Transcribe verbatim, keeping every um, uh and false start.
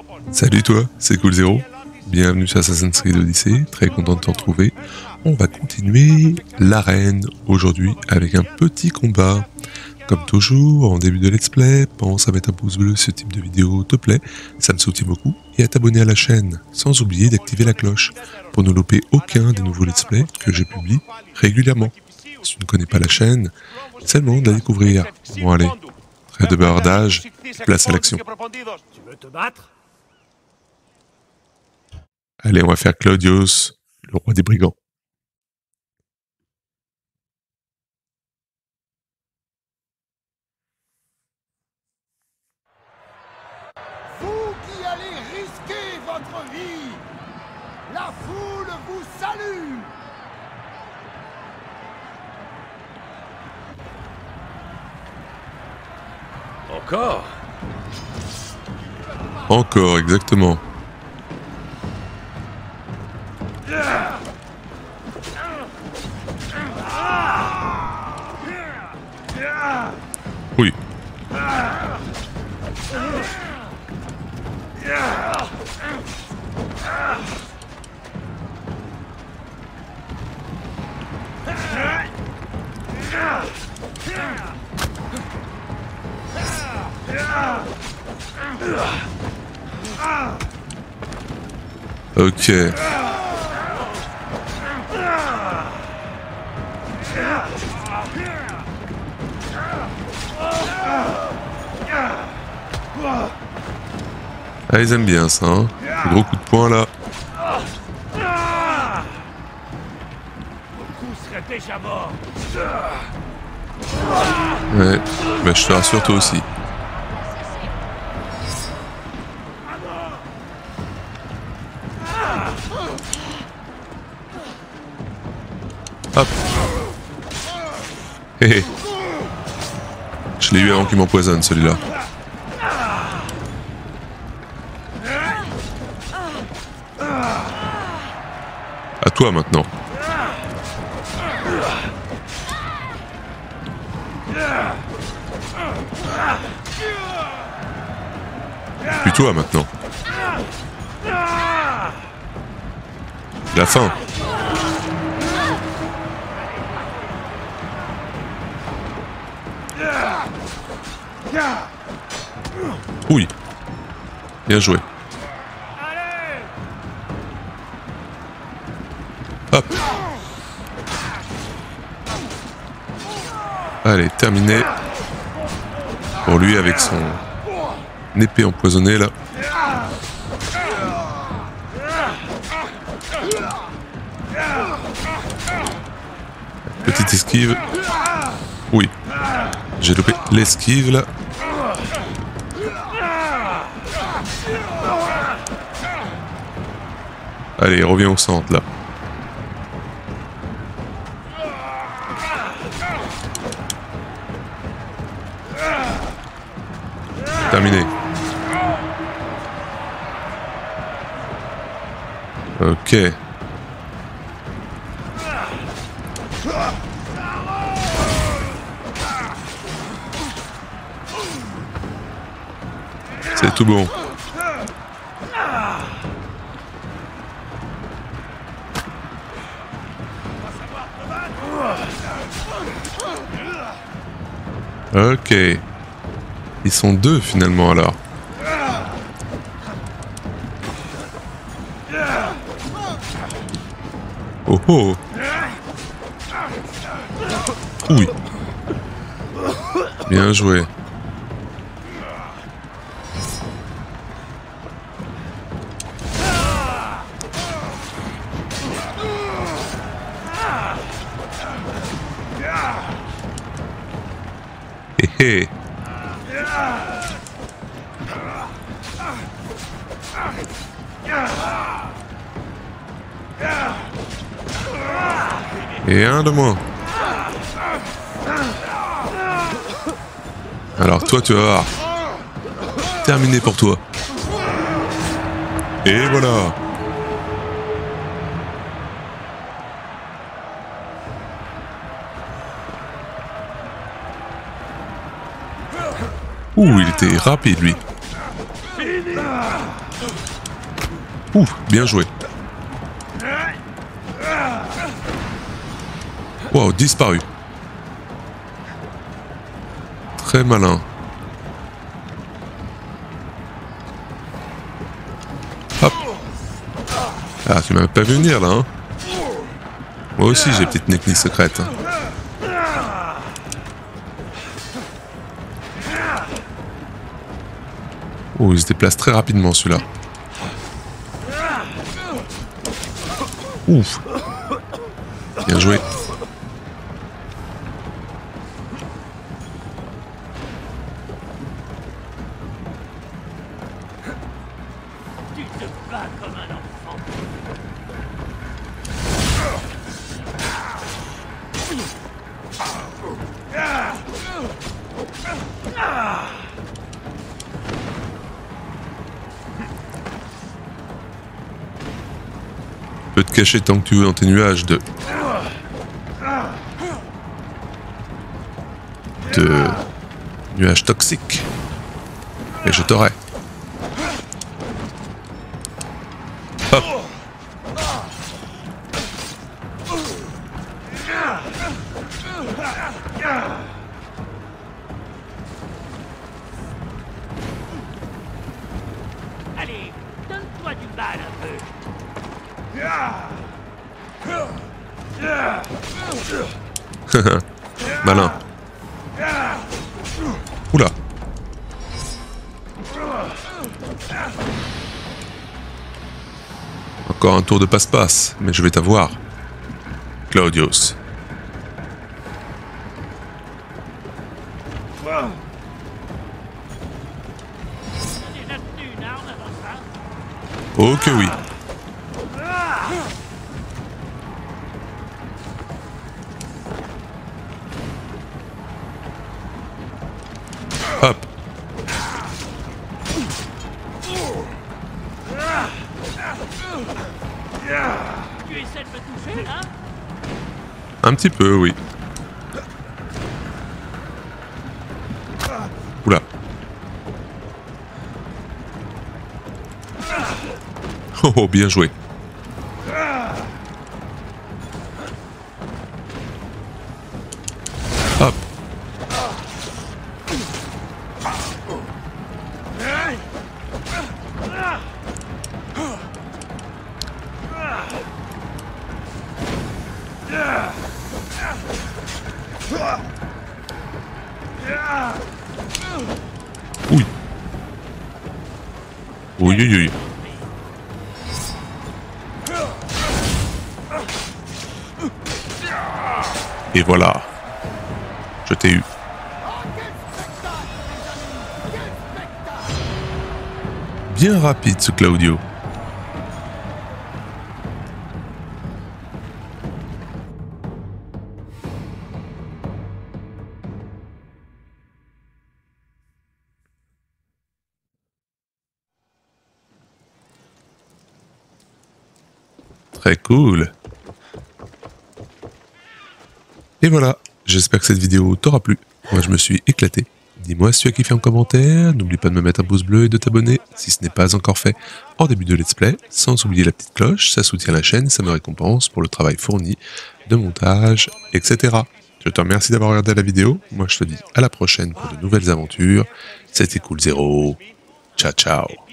Salut toi, c'est Cool Zero. Bienvenue sur Assassin's Creed Odyssey, très content de te retrouver. On va continuer l'arène aujourd'hui avec un petit combat. Comme toujours, en début de let's play, pense à mettre un pouce bleu si ce type de vidéo te plaît, ça me soutient beaucoup, et à t'abonner à la chaîne, sans oublier d'activer la cloche, pour ne louper aucun des nouveaux let's play que je publie régulièrement. Si tu ne connais pas la chaîne, c'est le moment de la découvrir. Bon allez, trêve de bavardage, place à l'action. Tu veux te battre? Allez, on va faire Claudius, le roi des brigands. Vous qui allez risquer votre vie, la foule vous salue. Encore? Encore, exactement. Oui. Ok. Ah, ils aiment bien ça, hein. Ce gros coup de poing là. Beaucoup seraient déjà morts. Ouais, mais je te rassure toi aussi. Hop. Hé hé. Je l'ai eu avant qu'il m'empoisonne celui-là. À toi maintenant. Puis toi maintenant. La fin. Oui. Bien joué. Hop. Allez, terminé. Pour lui avec son épée empoisonnée là. Petite esquive. Oui. J'ai loupé l'esquive là. Allez, reviens au centre là. Terminé. Ok. C'est tout bon. Ok. Ils sont deux finalement alors. Oh oh. Oui. Bien joué. Hé hé. Et un de moins. Alors toi tu vas voir. Terminé pour toi. Et voilà. Ouh, il était rapide lui. Ouh, bien joué. Wow, disparu. Très malin. Hop. Ah, tu m'as pas vu venir là, hein. Moi aussi j'ai petite technique secrète. Oh, il se déplace très rapidement celui-là. Ouf. Bien joué. Tu te bats comme un enfant. Tu peux te cacher tant que tu veux dans tes nuages de... de... nuages toxiques. Et je t'aurai. Hop. Allez, donne-toi du mal un peu. Malin. Oula. Encore un tour de passe-passe, mais je vais t'avoir. Claudius. T'as déjà tenu une arme avant ça? Oh que oui. Hop. Tu essaies de me toucher, hein? Un petit peu, oui. Oula. Oh, oh, bien joué. Hop. Oui. Oui, oui, oui. Et voilà. Je t'ai eu. Bien rapide ce Claudio. Très cool. Et voilà, j'espère que cette vidéo t'aura plu. Moi je me suis éclaté. Dis-moi si tu as kiffé en commentaire, n'oublie pas de me mettre un pouce bleu et de t'abonner si ce n'est pas encore fait en début de let's play, sans oublier la petite cloche, ça soutient la chaîne, ça me récompense pour le travail fourni de montage, et cetera. Je te remercie d'avoir regardé la vidéo, moi je te dis à la prochaine pour de nouvelles aventures, c'était Cool Zero, ciao ciao.